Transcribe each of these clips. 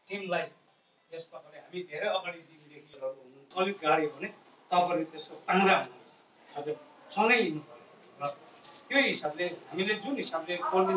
टिमलाई यस प्रकारले हामी धेरै अगाडि दिनदेखि अलिक गाडी भने तपाईँले त्यसको पाङ्रा हुनुहुन्छ हजुर सँगै हिँड्नु पर्यो र त्यो हिसाबले हामीले जुन हिसाबले कोर्डिनेट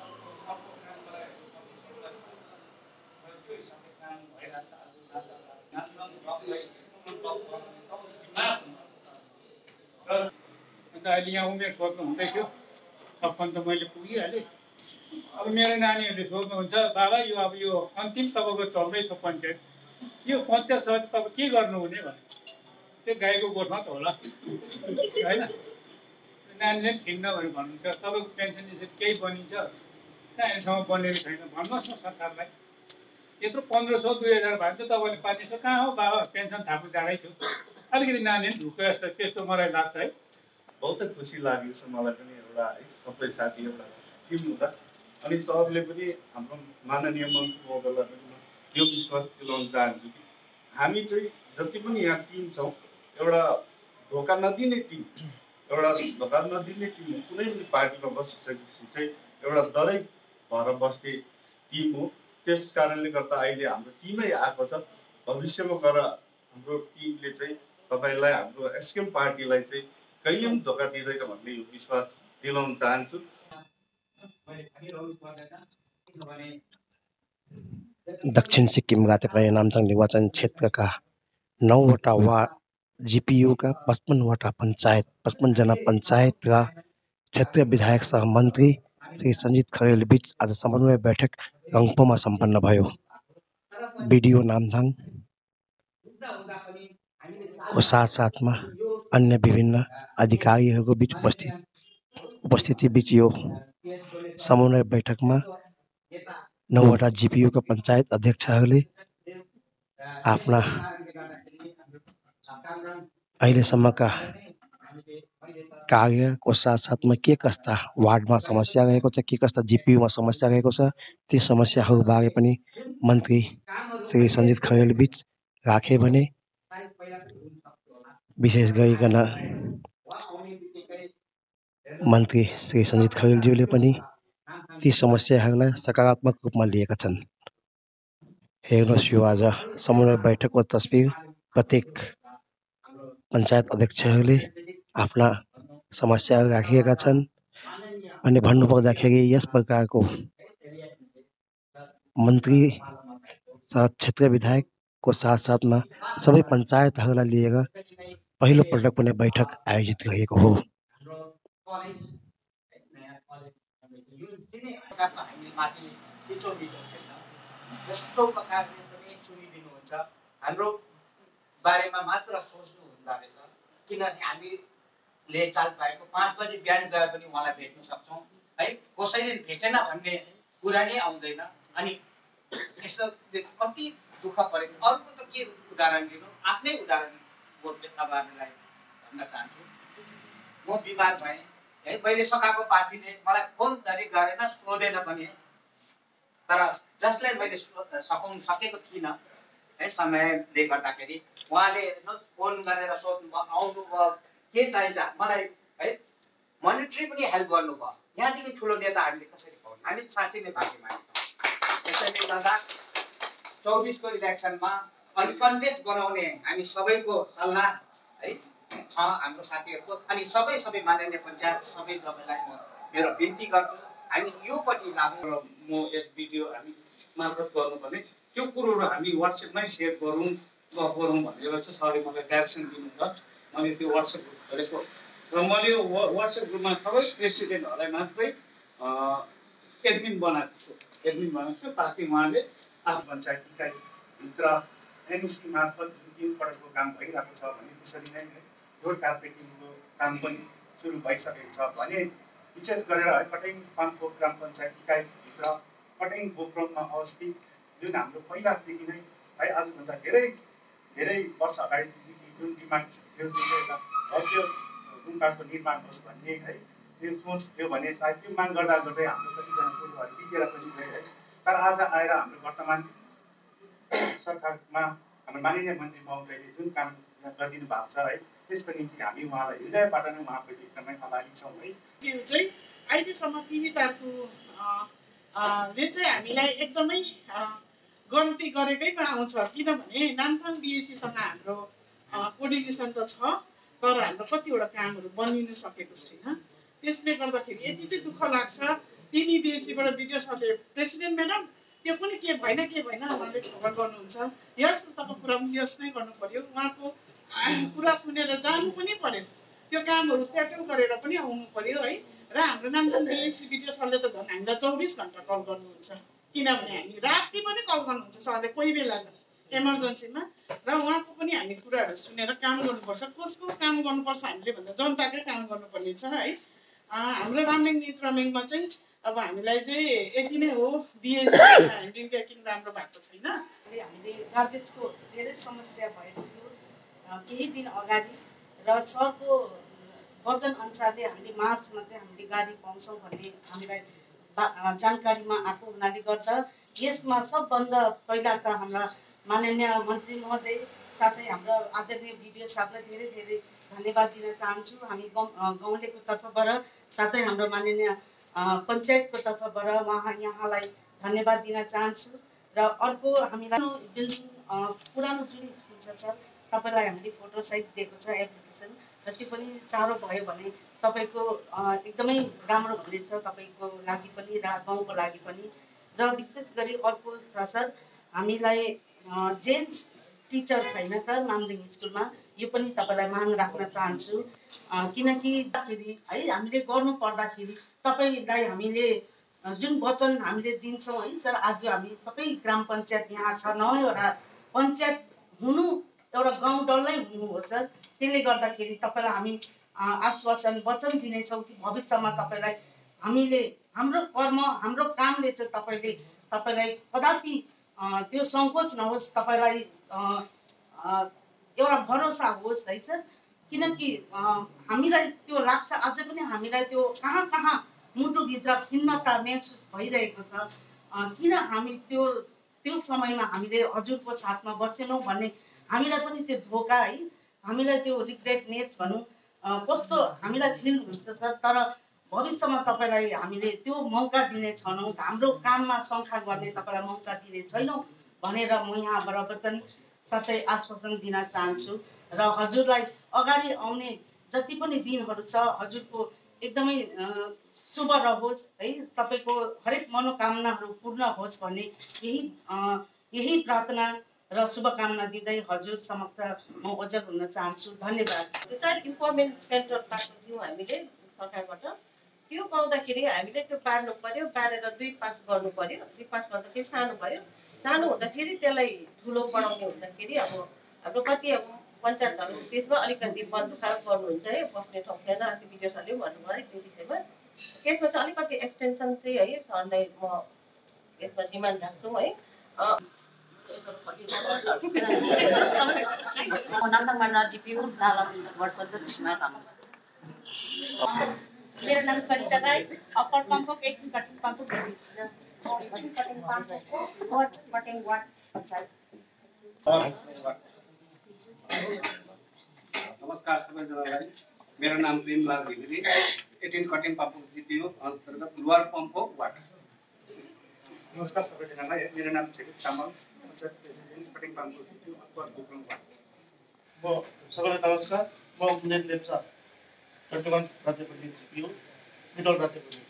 अहिले यहाँ उमेर सोध्नु हुँदै थियो सपन त मैले पुगिहालेँ अब मेरो नानीहरूले सोध्नुहुन्छ बाबा यो अब यो अन्तिम तपाईँको चल्दैछ पञ्चायत यो पञ्चायत समिति तपाईँ के गर्नुहुने भने त्यो गाईको गोठमा त होला होइन नानीले ठिक नभएर भन्नुहुन्छ तपाईँको पेन्सन यसरी केही बनिन्छ नानीसँग बनेको छैन भन्नुहोस् न सरकारलाई यत्रो 1500 2000 भयो त तपाईँले 500 कहाँ हो बाबा पेन्सन थाप्नु जाँदै छु अलिकति नानीले ढुक्यो जस्तो त्यस्तो मलाई लाग्छ है बहुतै खुसी लागेको छ मलाई पनि एउटा है सबै साथी एउटा टिम हुँदा अनि सरले पनि हाम्रो माननीय मन्त्री महोदयलाई पनि यो विश्वास दिलाउन चाहन्छु कि हामी चाहिँ जति पनि यहाँ टिम छौँ एउटा धोका नदिने टिम एउटा धोका नदिने टिम हो कुनै पनि पार्टीमा बसिसकेपछि चाहिँ एउटा डरै भएर बस्ने टिम हो त्यस कारणले गर्दा अहिले हाम्रो टिमै आएको छ भविष्यमा गएर हाम्रो टिमले चाहिँ तपाईँलाई हाम्रो एसकेएम पार्टीलाई चाहिँ कहिले पनि धोका दिँदैन भन्ने यो विश्वास दिलाउन चाहन्छु दक्षिण सिक्किम रातेपानी नामथाङ निर्वाचन क्षेत्रका 9वटा वार्ड जीपीयूका 55वटा पञ्चायत 55 जना पञ्चायत र क्षेत्रीय विधायक सह मन्त्री श्री सञ्जीत खरेल बीच आज समन्वय बैठक रङ्पोमा सम्पन्न भयो। बीडीओ नामथाङ को साथमा अन्य विभिन्न अधिकारीहरूको बीच उपस्थिति बीच यो समन्वय बैठकमा 9वटा जीपीयूका पञ्चायत अध्यक्षहरूले आफ्ना अहिलेसम्मका कार्यको साथसाथमा के कस्ता वार्डमा समस्या रहेको छ के कस्ता जीपीयूमा समस्या रहेको छ ती समस्याहरूबारे पनि मन्त्री श्री सञ्जीत खरेल बीच राखे भने विशेष गरिकन मन्त्री श्री सञ्जीत खरेलज्यूले पनि ती समस्याहरूलाई सकारात्मक रूपमा लिएका छन्। हेर्नुहोस् यो आज समन्वय बैठकको तस्बिर प्रत्येक पञ्चायत अध्यक्षहरूले आफ्ना समस्याहरू राखिएका छन् अनि भन्नुपर्दाखेरि यस प्रकारको मन्त्री क्षेत्रीय विधायकको साथसाथमा सबै पञ्चायतहरूलाई लिएर पहिलो पटक कुनै बैठक आयोजित गरिएको हो। जस्तो प्रकारले पनि चुनिदिनुहुन्छ हाम्रो बारेमा मात्र सोच्नु हुँदो रहेछ किनभने हामीले चाल पाएको 5 बजे बिहान गए पनि उहाँलाई भेट्न सक्छौँ है कसैले भेटेन भन्ने कुरा नै आउँदैन अनि यसो कति दुःख परेको अर्को त के उदाहरण लिनु आफ्नै उदाहरण बोल्दै तपाईँहरूलाई भन्न चाहन्छु म बिमार भएँ है मैले सघाएको पार्टीले मलाई फोन धरि गरेन सोधेन पनि तर जसलाई मैले सघाउन सकेको थिइनँ है समयले गर्दाखेरि उहाँले फोन गरेर सोध्नुभयो आउनुभयो के चाहिन्छ मलाई है मोनिटरी पनि हेल्प गर्नुभयो यहाँदेखि ठुलो नेता हामीले कसरी पाउनु हामी साँच्चै नै भाग्यमानी त्यसैले गर्दा 24 को इलेक्सनमा अनकन्टेस्ट बनाउने हामी सबैको सल्लाह है छ हाम्रो साथीहरूको अनि सबै माननीय पञ्चायत सबै सबैलाई म मेरो बिन्ती गर्छु हामी योपट्टि लागौँ र म यस भिडियो हामी मार्फत गर्नुपर्ने त्यो कुरोहरू हामी वाट्सएपमै सेयर गरौँ भनेर चाहिँ सरले मलाई डाइरेक्सन दिनुहुन्छ मैले त्यो वाट्सएप ग्रुप गरेको र मैले यो वाट्सएप ग्रुपमा सबै प्रेसिडेन्टहरूलाई मात्रै एडमिन बनाएको छु ताकि उहाँले आफ्नो पञ्चायत इकाइभित्र एमएससी मार्फत जुन 3 पटकको काम भइरहेको छ भने त्यसरी नै रोड कार्पेटिङको काम पनि सुरु भइसकेको छ भने विशेष गरेर है कटैङ पाम्पोक ग्राम पञ्चायत इकाइभित्र कटैङ बोक्रोममा अवस्थित जुन हाम्रो पहिलादेखि नै है आजभन्दा धेरै वर्ष अगाडिदेखि जुन डिमान्ड थियो जुन एउटा भव्य गुम्बाको निर्माण होस् भन्ने है त्यो सोच थियो भने सायद त्यो माग गर्दा गर्दै हाम्रो कतिजना कुरोहरू बितेर पनि गए है तर आज आएर हाम्रो वर्तमान सरकारमा हाम्रो माननीय मन्त्री महोदयले जुन काम गरिदिनु भएको छ है त्यसको निम्ति हामी उहाँलाई हृदयबाट नै उहाँप्रति एकदमै आभारी छौँ है। त्यो चाहिँ अहिलेसम्म पीडिताको ले चाहिँ हामीलाई एकदमै गन्ती गरेकैमा आउँछ किनभने नामथाङ बिएसीसँग हाम्रो कोर्डिनेसन त छ तर हाम्रो कतिवटा कामहरू बनिन सकेको छैन त्यसले गर्दाखेरि यति चाहिँ दुःख लाग्छ तिमी बिएसीबाट भिडियो सरले प्रेसिडेन्ट म्याडम त्यो पनि के भएन उहाँले खबर गर्नुहुन्छ यस तब कुरा पनि यस नै गर्नु पर्यो उहाँको कुरा सुनेर जानु पनि पर्यो त्यो कामहरू सेटल गरेर पनि आउनु पर्यो है र हाम्रो नामथाङ बिएसी भिडियो सरले त झन् हामीलाई 24 घन्टा कल गर्नुहुन्छ किनभने हामी राति पनि कल गर्नुहुन्छ सरले कोही बेला त इमर्जेन्सीमा र उहाँको पनि हामी कुराहरू सुनेर काम गर्नुपर्छ कसको काम गर्नुपर्छ हामीले भन्दा जनताकै काम गर्नुपर्ने छ है हाम्रो रामेङ निज रमेङमा चाहिँ अब हामीलाई चाहिँ यति नै हो बिएससी ह्यान्डलिङ टेकिङ राम्रो भएको छैन हामीले गार्बेजको धेरै समस्या भएको थियो केही दिन अगाडि र सरको वचन अनुसारले हामीले मार्चमा चाहिँ हामीले गाडी पाउँछौँ भन्ने हामीलाई जानकारीमा आएको हुनाले गर्दा यसमा सबभन्दा पहिला त हाम्रा माननीय मन्त्री महोदय साथै हाम्रो आदरणीय बिडिओ साहबलाई धेरै धेरै धन्यवाद दिन चाहन्छु हामी गाउँलेको तर्फबाट साथै हाम्रो माननीय पञ्चायतको तर्फबाट यहाँलाई धन्यवाद दिन चाहन्छु र अर्को हामीलाई बिल्डिङ पुरानो जुन स्कुल छ सर तपाईँलाई हामीले फोटो सहित दिएको छ एप्लिकेसन र त्यो पनि चाँडो भयो भने तपाईँको एकदमै राम्रो हुनेछ तपाईँको लागि पनि र गाउँको लागि पनि र विशेष गरी अर्को छ सर हामीलाई जेन्ट्स टिचर छैन सर नामलिङ स्कुलमा यो पनि तपाईँलाई माग राख्न चाहन्छु किनकि है हामीले गर्नु पर्दाखेरि तपाईँलाई हामीले जुन वचन हामीले दिन्छौँ है सर आज हामी सबै ग्राम पञ्चायत यहाँ छ 9वटा पञ्चायत हुनु एउटा गाउँ डल्लै हुनु हो सर त्यसले गर्दाखेरि तपाईँलाई हामी आश्वासन वचन दिनेछौँ कि भविष्यमा तपाईँलाई हामीले हाम्रो कर्म हाम्रो कामले चाहिँ तपाईँलाई कदापि त्यो सङ्कोच नहोस् तपाईँलाई एउटा भरोसा होस् है सर किनकि हामीलाई त्यो लाग्छ अझै पनि हामीलाई त्यो कहाँ कहाँ मुटुभित्र खिन्नता महसुस भइरहेको छ किन हामी त्यो समयमा हामीले हजुरको साथमा बसेनौँ भन्ने हामीलाई पनि त्यो धोका है हामीलाई त्यो रिग्रेटनेस भनौँ कस्तो हामीलाई फिल हुन्छ सर तर भविष्यमा तपाईँलाई हामीले त्यो मौका दिने छैनौँ हाम्रो काममा शङ्का गर्ने तपाईँलाई मौका दिने छैनौँ भनेर म यहाँबाट वचन साथै आश्वासन दिन चाहन्छु र हजुरलाई अगाडि आउने जति पनि दिनहरू छ हजुरको एकदमै शुभ रहोस् है तपाईँको हरेक मनोकामनाहरू पूर्ण होस् भन्ने यही प्रार्थना र शुभकामना दिँदै हजुर समक्ष म ओझल हुन चाहन्छु धन्यवाद इम्प्लोइमेन्ट सेन्टर पाएको थियौँ हामीले सरकारबाट त्यो पाउँदाखेरि हामीले त्यो बार्नु पर्यो बारेर 2 पास गर्नु पर्यो 2 पास गर्दाखेरि सानो हुँदाखेरि त्यसलाई ठुलो बढाउने हुँदाखेरि अब हाम्रो कति अब पञ्चायतहरू त्यसमा अलिकति बन्दुखा गर्नुहुन्छ है बस्ने ठाउँ छैन अस्ति भिडियो सरले भन्नुभयो है त्यो विषयमा त्यसमा चाहिँ अलिकति एक्सटेन्सन चाहिँ है सरलाई म यसमा डिमान्ड राख्छु है मेरो नाम सरिता राई अप्पर पम्पको 18 कटिङ पम्पको नमस्कार सबैजनालाई मेरो नाम प्रेमलाल घिमिरे 18 कटिङ पम्पको जिपिओ अन्तर्गत लोवर पम्पको वार्ड नमस्कार सबैजनालाई मेरो नाम चाहिँ तामाङ पञ्चायत कटिङ पम्पको जिपिओ अन्तर्गत म सबैलाई नमस्कार म Unnayan Lepcha Ratepani GPO middle Ratepani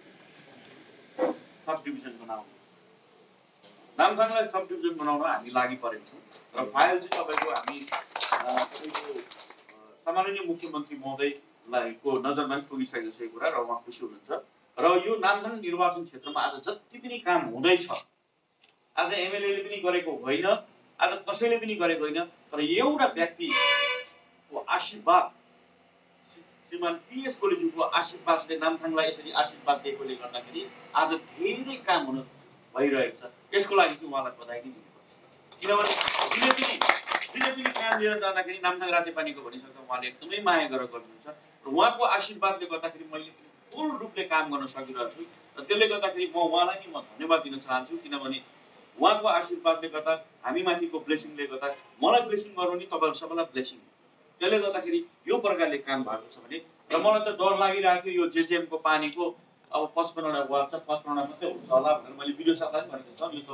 sub division बनाउनु नामथाङलाई सब डिभिजन बनाउन हामी लागि परेको छौँ र फाइल चाहिँ तपाईँको हामी तपाईँको सामान्य मुख्यमन्त्री महोदयलाई को नजरमा पनि पुगिसकेको छ यो कुरा र उहाँ खुसी हुनुहुन्छ र यो नामथाङ निर्वाचन क्षेत्रमा आज जति पनि काम हुँदैछ आज एमएलए पनि गरेको होइन आज कसैले पनि गरेको होइन तर एउटा व्यक्तिको आशीर्वाद श्रीमान पिएस गोलेज्यूको आशीर्वादले नामथाङलाई यसरी आशीर्वाद दिएकोले गर्दाखेरि आज धेरै काम हुन भइरहेको छ यसको लागि चाहिँ उहाँलाई बधाई नै दिनुपर्छ किनभने दिने पनि काम लिएर जाँदाखेरि नामथाङ रातेपानीको भनिसक्दा उहाँले एकदमै माया गरेर गर्नुहुन्छ र उहाँको आशीर्वादले गर्दाखेरि मैले पनि फुल रूपले काम गर्न सकिरहेको छु र त्यसले गर्दाखेरि म उहाँलाई नै म धन्यवाद दिन चाहन्छु किनभने उहाँको आशीर्वादले गर्दा हामीमाथिको ब्लेसिङले गर्दा मलाई ब्लेसिङ गर्नु नि तपाईँहरू सबैलाई ब्लेसिङ त्यसले गर्दाखेरि यो प्रकारले काम भएको छ भने र मलाई त डर लागिरहेको थियो यो जेजेएमको पानीको अब 55वटा वार्ड छ 55वटा मात्रै हुन्छ होला भनेर मैले भिडियो साथलाई पनि भनेको छ यो त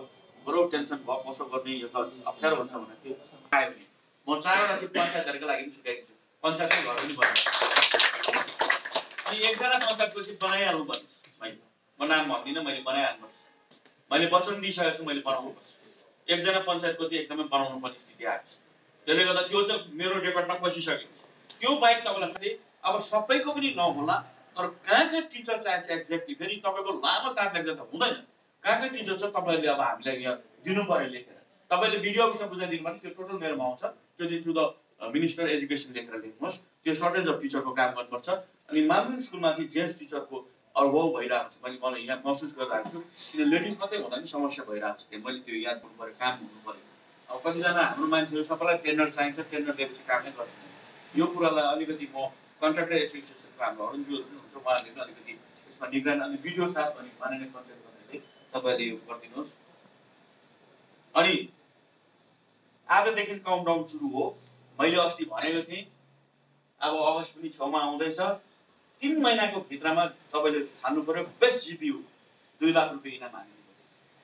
बरु टेन्सन भयो कसो गर्ने यो त अप्ठ्यारो हुन्छ भने त्यो आयो भने म 4 वटा चाहिँ पञ्चायतहरुको लागि पनि छुट्याएको छु पञ्चायतकै घर पनि बनाएको अनि एकजना पञ्चायतको चाहिँ बनाइहाल्नु पर्छ मैले म नाम भन्दिनँ मैले बनाइहाल्नु पर्छ मैले वचन दिइसकेको छु मैले बनाउनु पर्छ एकजना पञ्चायतको चाहिँ एकदमै बनाउनु पर्ने स्थिति आएको छ त्यसले गर्दा त्यो चाहिँ मेरो रेकर्डमा पसिसकेको छ त्यो बाहेक तपाईलाई चाहिँ अब सबैको पनि नहोला तर कहाँ टिचर चाहिन्छ एक्ज्याक्टली फेरि तपाईको लामो तार लेख्दा त हुँदैन कहाँ टिचर छ तपाईहरुले अब हामीलाई यहाँ दिनु पर्यो लेखेर तपाईले भिडियो अफिसमा बुझाइदिनु भने त्यो टोटल मेरोमा आउँछ त्यो चाहिँ टु द मिनिस्टर एजुकेसन लेखेर लेख्नुहोस् त्यो सर्टेज अफ टिचरको काम गर्नुपर्छ अनि मामरिङ स्कुलमा चाहिँ जेन्ट्स टिचरको अभाव भइरहेको छ मैले यहाँ महसुस गरिरहेको छु किन लेडिज मात्रै हुँदा पनि समस्या भइरहेको छ मैले त्यो याद गर्नु पर्यो काम हुनु पर्यो अब कतिजना हाम्रो मान्छेहरू सबैलाई टेन्डर चाहिन्छ टेन्डर दिएपछि कामै गर्छ यो कुरालाई अलिकति म कन्ट्राक्टर एसोसिएसनको हाम्रो अरुणज्यूहरू पनि हुन्छ उहाँहरूले पनि अलिकति यसमा निगरानी अनि भिडियो साथ अनि माननीय पञ्चायत मन्त्रीले तपाईँले यो गरिदिनुहोस् अनि आजदेखि काउन्टडाउन सुरु हो मैले अस्ति भनेको थिएँ अब अगस्त पनि छेउमा आउँदैछ 3 महिनाको भित्रमा तपाईले छान्नु पर्यो बेस्ट जिपियु 2 लाख रुपैयाँ इनाम हाल्नुपर्छ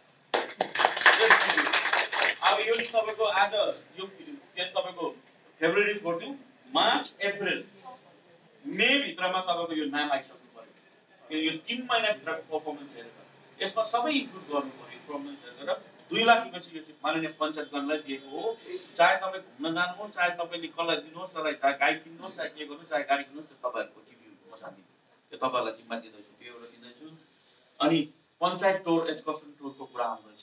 अब यो तपाईको आज यो तपाईको फेब्रुअरी 14 मार्च अप्रिल मे भित्रमा तपाईको यो नाम आइसक्नु पर्यो यो 3 महिना भित्रको परफर्मेन्स हेरेर यसमा सबै इन्क्लुड गर्नु पर्यो परफर्मेन्स हेरेर 2 लाख रुपैयाँ यो चाहिँ माननीय पञ्चायतगणलाई दिएको हो चाहे तपाईँ घुम्न जानुहोस् चाहे तपाईँले कसलाई दिनुहोस् चाहे गाई किन्नुहोस् चाहे के गर्नुहोस् चाहे गाडी किन्नुहोस् त्यो तपाईँहरूको जिम्मेवारी म जान्दिनँ त्यो तपाईँलाई जिम्मा दिँदैछु त्यो एउटा दिँदैछु अनि पञ्चायत टोर एक्सकर्सन टोरको कुरा आउँदैछ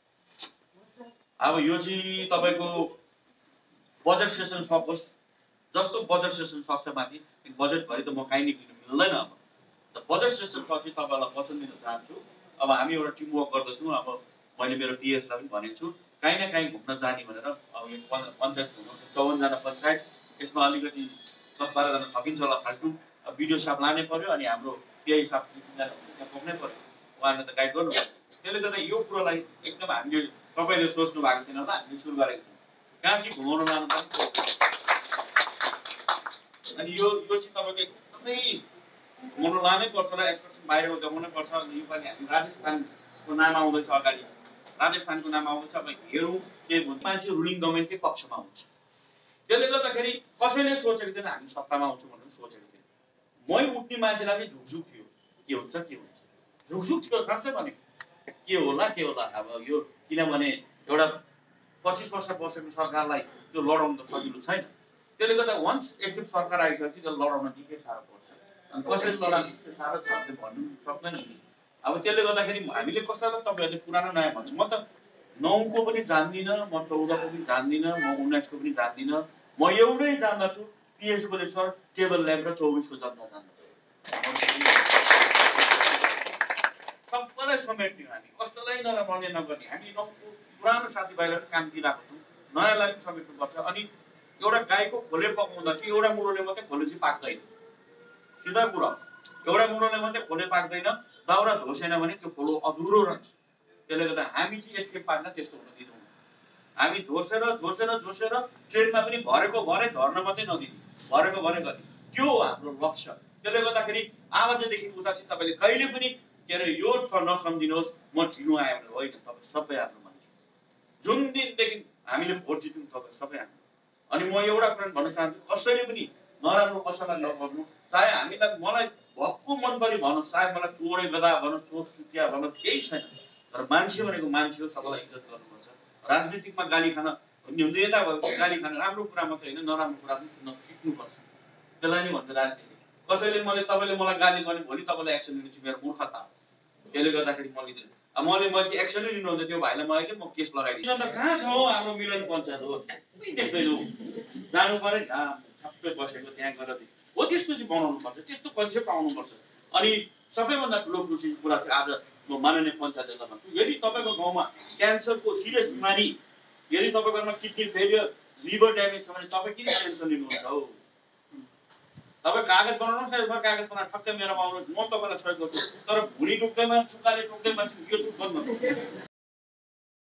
अब यो चाहिँ तपाईँको बजेट सेसन सकोस् जस्तो बजेट सेसन सक्छ माथि बजेटभरि त म काहीँ निक्लिनु मिल्दैन अब त बजेट सेसन पछि तपाईँलाई वचन दिन चाहन्छु अब हामी एउटा टिम वर्क गर्दैछौँ अब मैले मेरो पिएसलाई पनि भनेको छु काहीँ न काहीँ घुम्न जाने भनेर अब यो पञ्चायत हुनुहुन्छ 54 जना पञ्चायत यसमा अलिकति 10-12 जना थपिन्छ होला फाल्टु अब भिडियो साप लानै पर्यो अनि हाम्रो पिआई साप त्यहाँ पुग्नै पर्यो उहाँले त गाइड गर्नु त्यसले गर्दा यो कुरालाई एकदम हामीले तपाईँले सोच्नु भएको थिएन होला हामीले सुरु गरेको छौँ कहाँ चाहिँ घुमाउन लानु पनि अनि यो चाहिँ तपाईँको एकदमै घुमाउन लानै पर्छ होला एक्सकर्सन बाहिरको देखाउनै पर्छ अनि यो पनि हामी राजस्थानको नाम आउँदैछ अगाडि राजस्थानको नाम आउँदैछ अब हेरौँ के भन्छ मान्छे रुलिङ गभर्मेन्टकै पक्षमा हुन्छ त्यसले गर्दाखेरि कसैले सोचेको थिएन हामी सत्तामा आउँछौँ भनेर सोचेको थिएन मै उठ्ने मान्छेलाई पनि झुकझुक थियो के हुन्छ झुकझुक थियो साँच्चै भनेको के होला अब यो किनभने एउटा 25 वर्ष बसेको सरकारलाई त्यो लडाउनु त सजिलो छैन त्यसले गर्दा वन्स एकखेप सरकार आइसकेपछि त्यो लडाउन निकै साह्रो पर्छ अनि कसरी लडाउनु त्यो साह्रो छ भन्नु सक्दैन नि अब त्यसले गर्दाखेरि हामीले कसैलाई तपाईँहरूले पुरानो नयाँ भन्नु म त 9 को पनि जान्दिनँ म 14 को पनि जान्दिनँ म 19 को पनि जान्दिनँ म एउटै जान्दछु पिएच को सर टेबल ल्याम्प र 24 को जनता जान्दछु सबैलाई समेट्ने हामी कसैलाई नराउने नगर्ने हामी 9 को पुरानो साथीभाइलाई काम दिइरहेको छौँ नयाँलाई पनि समेट्नुपर्छ अनि एउटा गाईको खोले पकाउँदा चाहिँ एउटा मुरोले मात्रै खोले चाहिँ पाक्दैन सिधा कुरा एउटा मुरोले मात्रै खोले पाक्दैन दाउरा झोसेन भने त्यो खोलो अधुरो रहन्छ त्यसले गर्दा हामी चाहिँ यसले पाक्न त्यस्तो हुन दिँदैनौँ हामी झोसेर ट्रेनमा पनि भरेको भरे झर्न मात्रै नदिने भरेको भरे गर्ने त्यो हो हाम्रो लक्ष्य त्यसले गर्दाखेरि आजदेखि उता चाहिँ तपाईँले कहिले पनि के अरे यो नसम्झिनुहोस् म ढिलो आयो भने होइन तपाईँ सबै आफ्नो मान्छे जुन दिनदेखि हामीले भोट जित्यौँ तपाईँ सबै आफ्नो अनि म एउटा कुरा भन्न चाहन्छु कसैले पनि नराम्रो कसैलाई नगर्नु चाहे हामीलाई मलाई भक्कु मन परि भन्नुहोस् चाहे मलाई चोरे गदा भन्नुहोस् चोर चुतिया भन्नुहोस् केही छैन तर मान्छे भनेको मान्छे हो सबैलाई इज्जत गर्नुपर्छ राजनीतिकमा गाली खान नेता भएपछि गाली खान राम्रो कुरा मात्रै होइन नराम्रो कुरा पनि सुन्न सिक्नुपर्छ त्यसलाई नै भन्छ राजनीति कसैले तपाईँले मलाई गाली गर्ने भोलि तपाईँलाई एक्सन लिनु चाहिँ मेरो मूर्खता हो त्यसले गर्दाखेरि म लिँदैन मैले एक्सनै लिनुहुन्छ त्यो भाइलाई म अहिले म केस लगाइदिन्छु अन्त कहाँ छ हाम्रो मिलन पञ्चायत हो देख्दैनौ जानु पर्यो सबै बसेको त्यहाँ गएर हो त्यस्तो चाहिँ बनाउनुपर्छ त्यस्तो कन्सेप्ट आउनुपर्छ अनि सबैभन्दा ठुलो खुसी कुरा चाहिँ आज म माननीय पञ्चायतलाई भन्छु यदि तपाईँको गाउँमा क्यान्सरको सिरियस बिमारी यदि तपाईँको घरमा किडनी फेलियर लिभर ड्यामेज छ भने तपाईँ किन टेन्सन लिनुहुन्छ हो तपाईँ कागज बनाउनुहोस् न कागज बनाएर ठक्कै मेरोमा आउनुहोस् म तपाईँलाई सहयोग गर्छु तर भुँडी टुक्दैमा छुक्काले टुक्दैमा यो चुक गर्नु